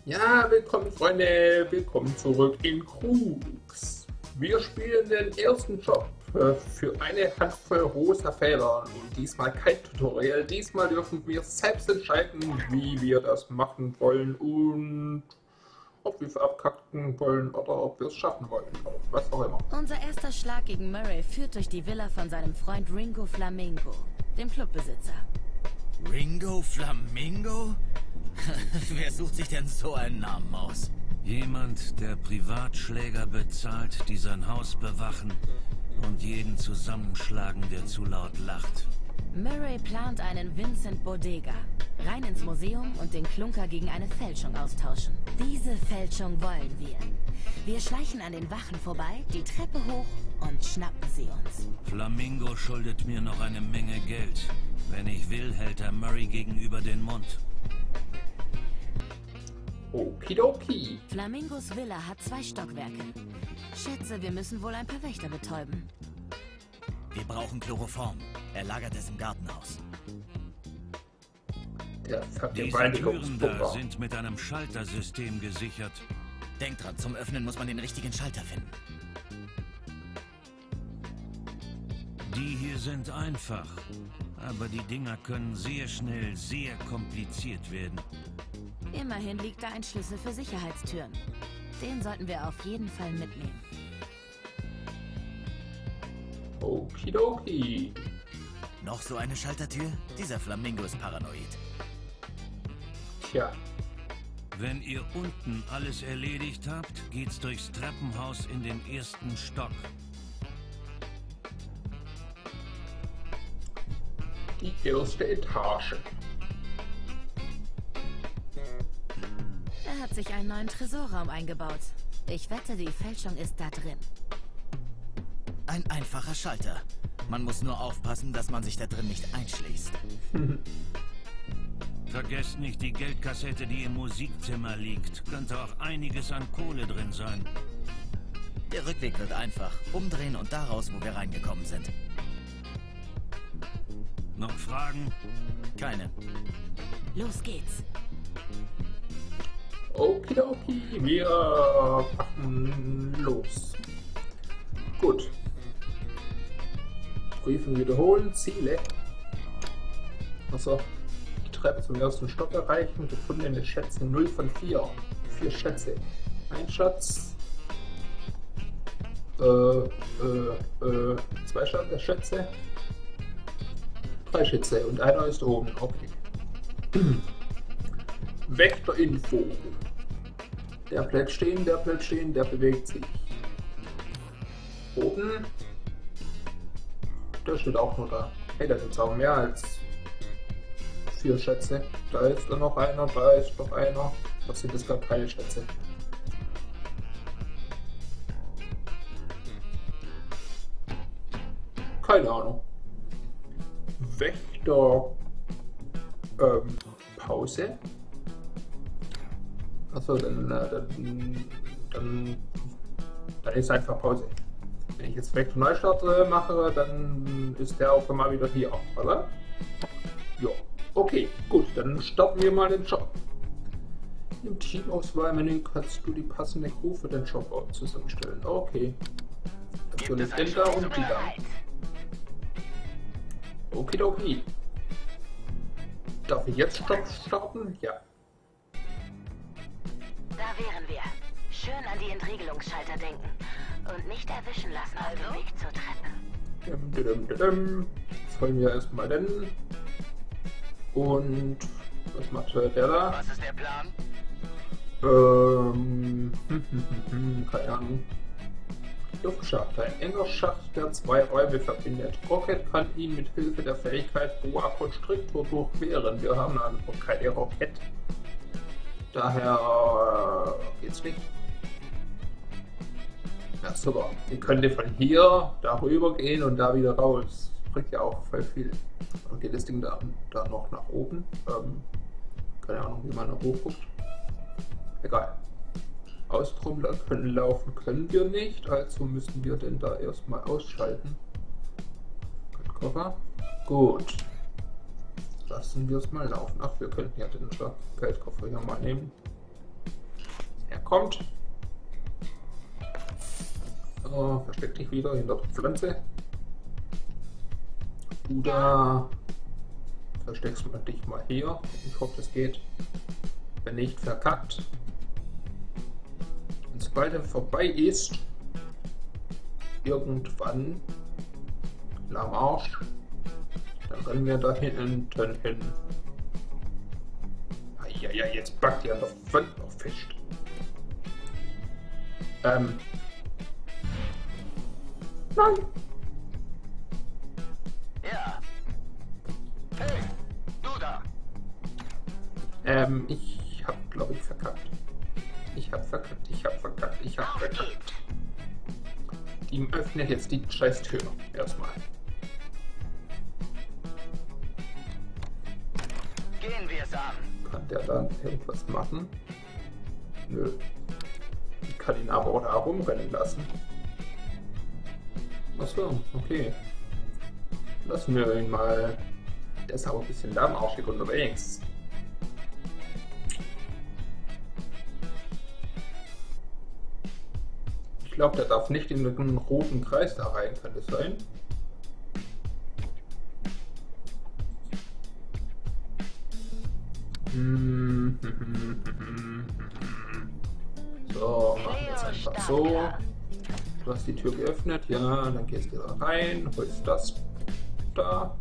Ja, willkommen Freunde, willkommen zurück in Krux. Wir spielen den ersten Job für eine Handvoll rosa Federn. Und diesmal kein Tutorial, diesmal dürfen wir selbst entscheiden, wie wir das machen wollen und ob wir es abkacken wollen oder ob wir es schaffen wollen, oder was auch immer. Unser erster Schlag gegen Murray führt durch die Villa von seinem Freund Ringo Flamingo, dem Clubbesitzer. Ringo Flamingo? Wer sucht sich denn so einen Namen aus? Jemand, der Privatschläger bezahlt, die sein Haus bewachen und jeden zusammenschlagen, der zu laut lacht. Murray plant einen Vincent Bodega. Rein ins Museum und den Klunker gegen eine Fälschung austauschen. Diese Fälschung wollen wir. Wir schleichen an den Wachen vorbei, die Treppe hoch und schnappen sie uns. Flamingo schuldet mir noch eine Menge Geld. Wenn ich will, hält er Murray gegenüber den Mund. Okidoki. Flamingos Villa hat 2 Stockwerke. Schätze, wir müssen wohl ein paar Wächter betäuben. Wir brauchen Chloroform. Er lagert es im Gartenhaus. Der Diese Türen da Vergewaltigungspumper. sind mit einem Schaltersystem gesichert. Denk dran, zum Öffnen muss man den richtigen Schalter finden. Die hier sind einfach, aber die Dinger können sehr schnell sehr kompliziert werden. Immerhin liegt da ein Schlüssel für Sicherheitstüren. Den sollten wir auf jeden Fall mitnehmen. Okidoki. Noch so eine Schaltertür? Dieser Flamingo ist paranoid. Tja, Wenn ihr unten alles erledigt habt, geht's durchs Treppenhaus in den ersten Stock. die erste Etage. Er hat sich einen neuen Tresorraum eingebaut. Ich wette, die Fälschung ist da drin. Ein einfacher Schalter. Man muss nur aufpassen, dass man sich da drin nicht einschließt. Vergesst nicht die Geldkassette, die im Musikzimmer liegt. Könnte auch einiges an Kohle drin sein. Der Rückweg wird einfach. Umdrehen und da raus, wo wir reingekommen sind. Noch Fragen? Keine. Los geht's. Okidoki, wir machen los. Gut. Prüfen, wiederholen, Ziele. Also, die Treppe zum ersten Stock erreichen, gefundene Schätze 0 von 4. 4 Schätze. Ein Schatz. 2 Schätze. 3 Schätze und einer ist oben. Okay. Vektorinfo. Der bleibt stehen, der bleibt stehen, der bewegt sich. Oben. Der steht auch nur da. Hey, da gibt es auch mehr als 4 Schätze. Da ist da noch einer, da ist noch einer. Das sind jetzt gar keine Schätze. Keine Ahnung. Wächter. Pause. Achso, dann ist einfach Pause. Wenn ich jetzt Vektor Neustart mache, dann ist der auch immer wieder hier, oder? Ja. Okay, gut, dann starten wir mal den Job. Im Teamauswahlmenü kannst du die passende Crew für den Job zusammenstellen. Okay. Natürlich Enter und wieder. Okidoki. Darf ich jetzt Stopp starten? Ja. Da wären wir. Schön an die Entriegelungsschalter denken. Und nicht erwischen lassen auf dem Weg zur Treppe. Jetzt holen wir erstmal den. Und was macht der da? Was ist der Plan? Keine Ahnung. Luftschacht. Ein enger Schacht, der 2 Räume verbindet. Rocket kann ihn mit Hilfe der Fähigkeit Boa Constrictor durchqueren. Wir haben also keine Rocket. Daher geht's nicht. Ja, super. Wir können von hier darüber gehen und da wieder raus. Bringt ja auch voll viel. Oder geht das Ding da noch nach oben? Keine Ahnung, wie man da hochguckt. Egal. Außenrum laufen können wir nicht, also müssen wir den da erstmal ausschalten. Geldkoffer. Gut. Lassen wir es mal laufen. Ach, wir könnten ja den Geldkoffer hier mal nehmen. kommt. So, versteck dich wieder hinter der Pflanze. Du da versteckst mal dich mal hier. Ich hoffe, das geht. Wenn nicht, verkackt. Und sobald er vorbei ist, irgendwann am Arsch, dann rennen wir da hinten hin. Ja, jetzt packt ihr an der Wand noch fest. Nein. Ja. Hey, du da. Ich hab, glaube ich, verkackt. Ich hab verkackt. Die öffnet jetzt die scheiß Tür. Erstmal. Gehen wir es an. Kann der da irgendwas machen? Nö. Ich kann ihn aber auch da rumrennen lassen. Achso, okay. Lassen wir ihn mal. Der ist aber ein bisschen lahmarschig unterwegs. Ich glaube, der darf nicht in den roten Kreis da rein, kann das sein? So, machen wir es einfach so. Du hast die Tür geöffnet, ja, dann gehst du da rein, holst das da.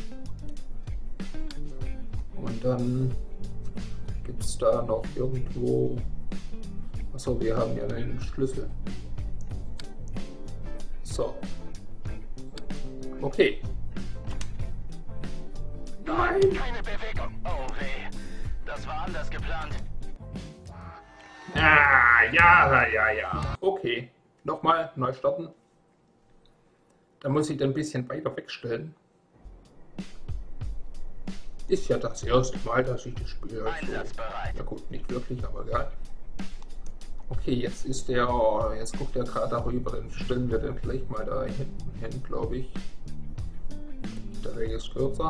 Und dann gibt es da noch irgendwo. Achso, wir haben ja den Schlüssel. So. Okay. Nein! Keine Bewegung. Oh weh. Das war anders geplant. Ah, ja. Okay. Nochmal neu starten. Da muss ich dann ein bisschen weiter wegstellen. Ist ja das erste Mal, dass ich das Spiel Einsatzbereit. Ja gut, nicht wirklich, aber egal. Okay, jetzt ist der. Jetzt guckt er gerade darüber, dann stellen wir den gleich mal da hinten hin, glaube ich. Der Weg ist kürzer.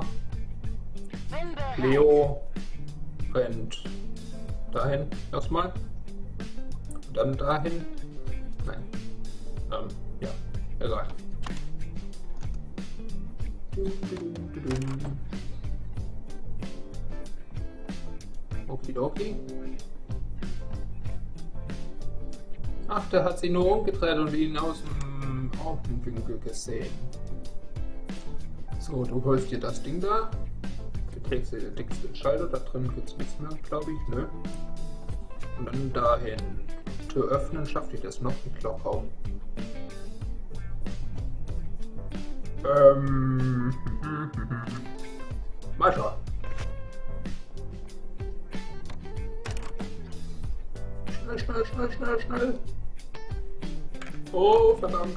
Leo rennt dahin erstmal. Und dann dahin. Nein. Ja, egal. Okidoki. Ach, der hat sich nur umgedreht und ihn aus dem Augenwinkel gesehen. So, du holst dir das Ding da. Du kriegst den dicksten Schalter, da drin gibt es nichts mehr, glaube ich, ne? Und dann dahin. Tür öffnen, schafft ihr das noch? Ich glaube kaum. Mal schauen. Schnell. Oh, verdammt.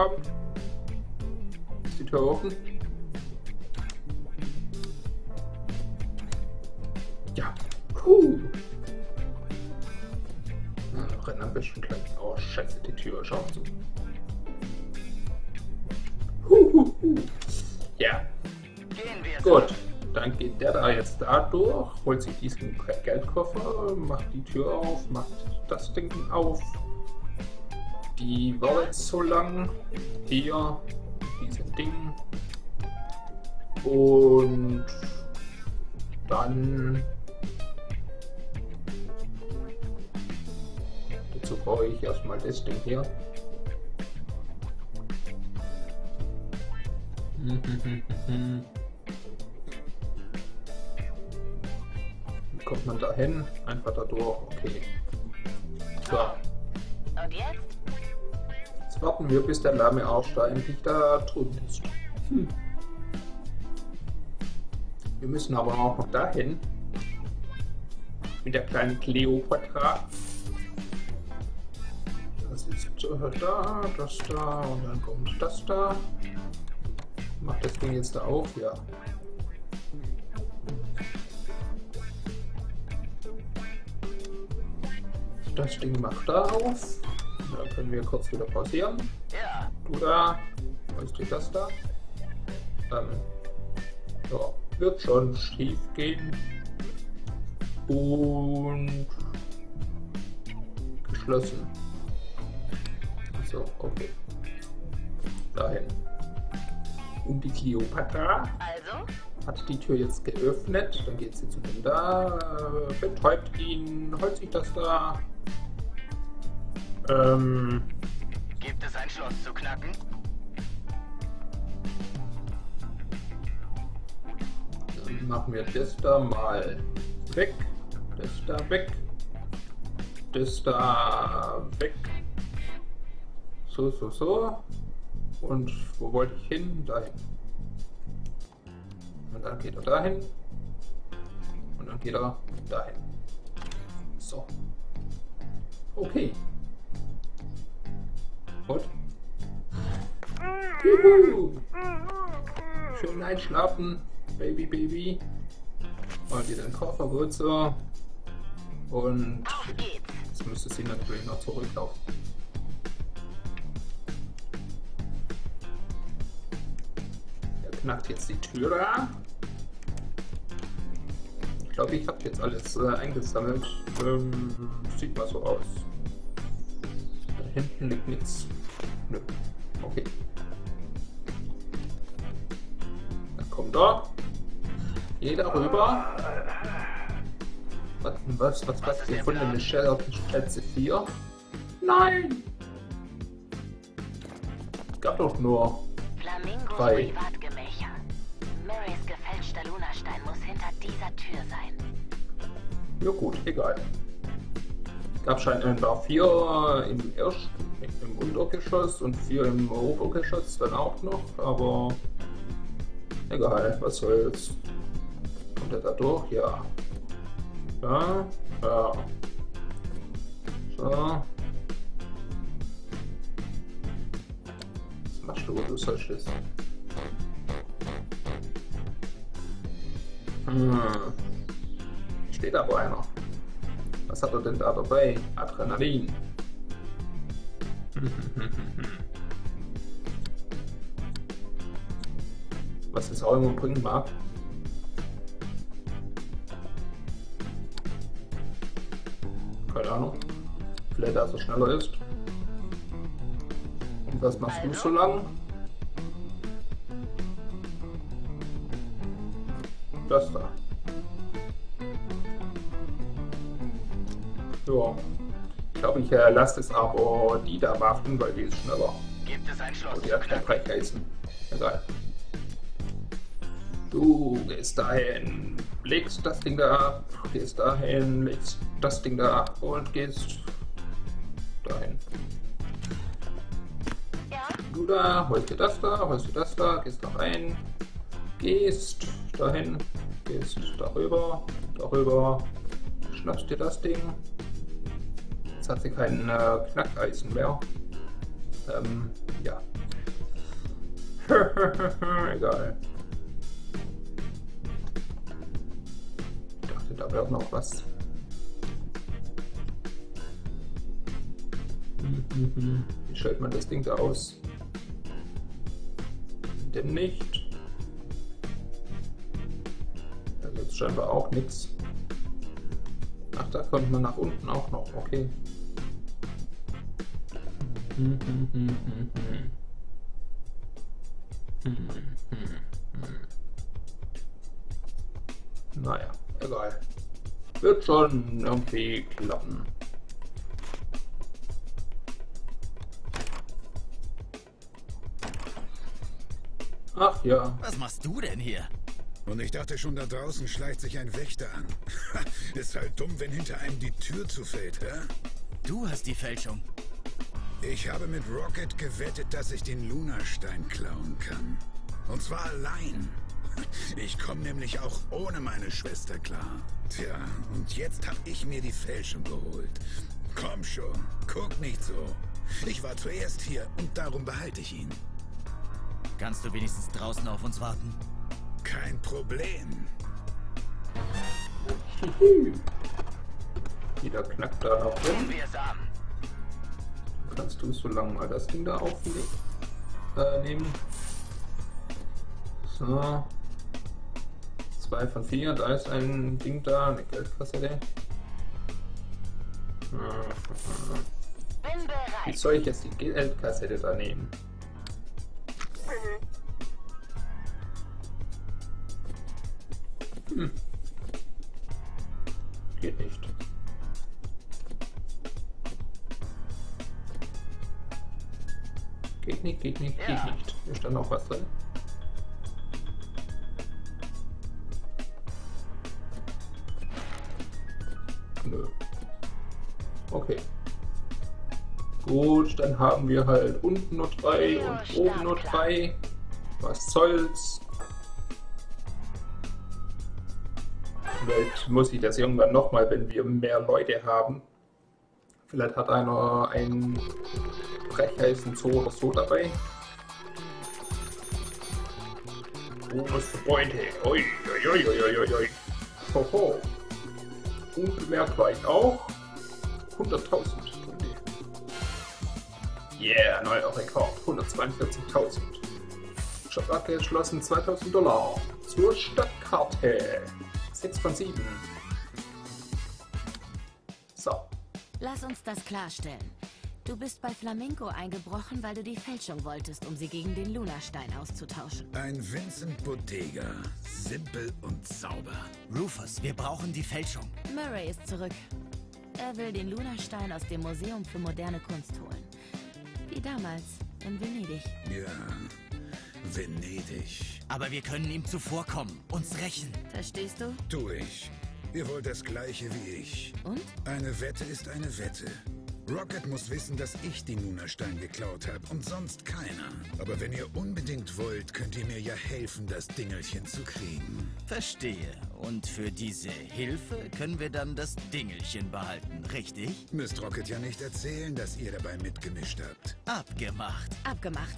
Ist die Tür offen? Ja. Renn am besten gleich. Oh, scheiße, die Tür ist auch zu. Ja. Gut, dann geht der da jetzt da durch, holt sich diesen Geldkoffer, macht die Tür auf, macht das Ding auf. Die war jetzt so lang. Hier, dieses Ding. Und dann dazu brauche ich erstmal das Ding hier. Wie kommt man da hin? Einfach da durch. Okay. So. Und jetzt? Jetzt warten wir, bis der lahme Arsch da endlich da drüben ist. Wir müssen aber auch noch dahin. Mit der kleinen Kleopatra. Das ist da, das da und dann kommt das da. Macht das Ding jetzt da auf? Ja. Das Ding macht da auf. Dann können wir kurz wieder pausieren. Ja. Du da. Weißt du das da? Ja, wird schon schief gehen. Und geschlossen. So, okay. Dahin. Und die Kleopatra Also? hat die Tür jetzt geöffnet. Dann geht sie zu dem da, betäubt ihn, holt sich das da. Gibt es ein Schloss zu knacken? Dann machen wir das da mal weg. Das da weg. Das da weg. So, so, so. Und wo wollte ich hin? Dahin. Und dann geht er dahin. Und dann geht er dahin. So. Okay. Und? Juhu! Schön einschlafen, Baby, Baby. Und wieder den Koffer runter. Und Auf geht's. jetzt müsste sie natürlich noch zurücklaufen. Er knackt jetzt die Tür da. Ich glaube, ich habe jetzt alles eingesammelt. Sieht mal so aus. Da hinten liegt nichts. Nö. Okay. Dann kommt er. Geh da rüber. Was gefunden? Michelle auf Plätze 4? Nein! Gab doch nur Flamingos 3. Privatgemächer. Marys gefälschter Lunastein muss hinter dieser Tür sein. Ja gut, egal. Gab scheinbar 4 im Untergeschoss und 4 im Obergeschoss dann auch noch, aber egal, was soll's. Kommt er da durch? Ja. Ja, ja. So. Was machst du, du sollst? Steht aber einer. Was hat er denn da dabei? Adrenalin. Was es auch immer bringen mag. Keine Ahnung. Vielleicht, dass er schneller ist. Und was machst du so lang? Das da. Ja. Ich glaube, ich lasse es aber die da machen, weil die ist schneller. Gibt es ein Schloss Und die zu hat kein knacken? Brecheisen. Egal. Du gehst dahin, legst das Ding da ab, gehst dahin, legst das Ding da ab und gehst dahin. Ja? Du da, holst dir das da, gehst da rein, gehst dahin, gehst darüber, schnappst dir das Ding. Jetzt hat sie kein Knackeisen mehr. Ja. Egal. Ich dachte, da wäre noch was. Wie stellt man das Ding da aus? Denn nicht. Da gibt es scheinbar auch nichts. Ach, da kommt man nach unten auch noch. Okay. Naja, egal. Wird schon irgendwie klappen. Ach ja. Was machst du denn hier? Und ich dachte schon, da draußen schleicht sich ein Wächter an. Ist halt dumm, wenn hinter einem die Tür zufällt, hä? Du hast die Fälschung. Ich habe mit Rocket gewettet, dass ich den Lunastein klauen kann. Und zwar allein. Ich komme nämlich auch ohne meine Schwester klar. Tja, und jetzt habe ich mir die Fälschung geholt. Komm schon, guck nicht so. Ich war zuerst hier und darum behalte ich ihn. Kannst du wenigstens draußen auf uns warten? Kein Problem. Wieder knackt da noch drin. Wir es an. Kannst du so lange mal das Ding da aufnehmen? Nehmen. So. 2 von 4, da ist ein Ding da, eine Geldkassette. Bin bereit. Wie soll ich jetzt die Geldkassette da nehmen? Geht nicht. Geht nicht, geht nicht, geht nicht. Hier stand noch was drin. Nö. Okay. Gut, dann haben wir halt unten nur 3 und oben nur 3. Was soll's? Vielleicht muss ich das irgendwann nochmal, wenn wir mehr Leute haben. Vielleicht hat einer einen Brechheißen so oder so dabei. Oh, was für Beute. Ui, ui, ui, ui, ui, ui. Hoho. Unbemerkt war ich auch. 100.000. Yeah, neuer Rekord. 142.000. Shop abgeschlossen, $2.000. Zur Stadtkarte. 6 von 7. So. Lass uns das klarstellen. Du bist bei Flamingo eingebrochen, weil du die Fälschung wolltest, um sie gegen den Lunastein auszutauschen. Ein Vincent Bodega. Simpel und sauber. Rufus, wir brauchen die Fälschung. Murray ist zurück. Er will den Lunastein aus dem Museum für moderne Kunst holen. Wie damals in Venedig. Ja, Venedig. Aber wir können ihm zuvorkommen, uns rächen. Verstehst du? Tu ich. Ihr wollt das Gleiche wie ich. Und? Eine Wette ist eine Wette. Rocket muss wissen, dass ich den Lunastein geklaut habe und sonst keiner. Aber wenn ihr unbedingt wollt, könnt ihr mir ja helfen, das Dingelchen zu kriegen. Verstehe. Und für diese Hilfe können wir dann das Dingelchen behalten, richtig? Müsst Rocket ja nicht erzählen, dass ihr dabei mitgemischt habt. Abgemacht. Abgemacht.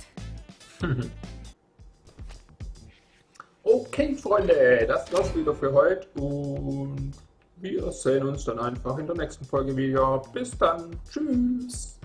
Okay, Freunde, das war's wieder für heute und wir sehen uns dann einfach in der nächsten Folge wieder. Bis dann. Tschüss.